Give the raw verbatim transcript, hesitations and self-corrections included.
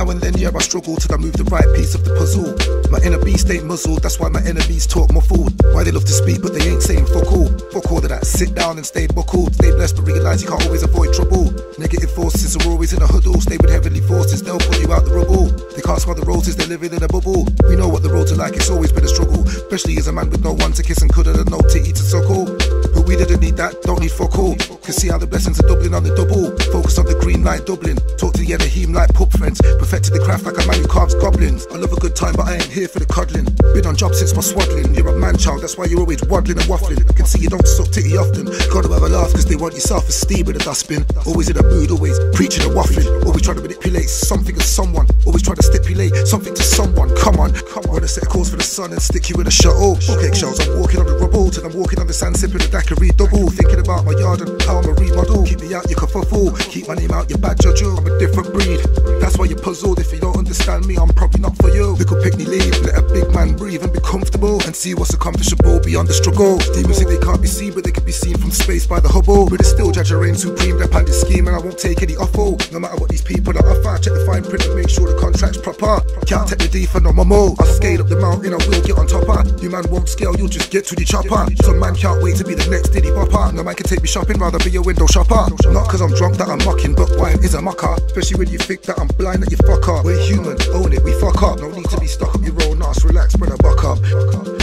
now and then, yeah, I struggle till I move the right piece of the puzzle. My inner beast ain't muzzled, that's why my enemies talk muffled. Why they love to speak but they ain't saying fuck all. Fuck all of that, sit down and stay buckled. Stay blessed but realise you can't always avoid trouble. Negative forces are always in a huddle. Stay with heavenly forces, they'll pull you out the rubble. They can't smell the roses, they're living in a bubble. We know what the roads are like, it's always been a struggle. Especially as a man with no one to kiss and cuddle and no titty to suckle. But we didn't need that, don't need fuck all. Can see how the blessings are doubling on the double. Focus on the green light doubling. Talk to the Elohim like pub friends. Perfected the craft like a man who carves goblins. I love a good time but I ain't here for the cuddling. Been on job since my swaddling. You're a man child, that's why you're always waddling and waffling. I can see you don't suck titty often. Gotta have a laugh cause they want your self-esteem with a dustbin. Always in a mood, always preaching and waffling. Always trying to manipulate something or someone. Always trying to stipulate something to someone. Come on, come on. Wanna set a course for the sun and stick you in a shuttle. Okay, shells, I'm walking on the rubble till I'm walking on the sand sipping a daiquiri double. Thinking about my yard and how I'm a remodel. Keep me out your kerfuffle, keep my name out your bad judge. I'm a different breed, that's why you're puzzled. If you don't understand me, I'm probably not for you. Little picnic leave, let a big man breathe and be comfortable and see what's accomplishable beyond the struggle. Demons think they can't be seen, but they can be seen from space by the Hubble. But it's still Judge reign supreme, their pandit scheme, and I won't take any offal. No matter what these people are offer, check the fine print and make sure the contract's proper. Can't take the D for no more. I'll scale up the mountain, I will get on top of. You man won't scale, you'll just get to the chopper. Some man can't wait to be the next Diddy Bopper. No man can take me shopping, rather be a window shopper. Not cause I'm drunk that I'm mocking, but wine is a mocker. Especially when you think that I'm blind that you fuck up. We're human, own it, we fuck up. No need to be stuck up your own ass, relax, bring a buck up.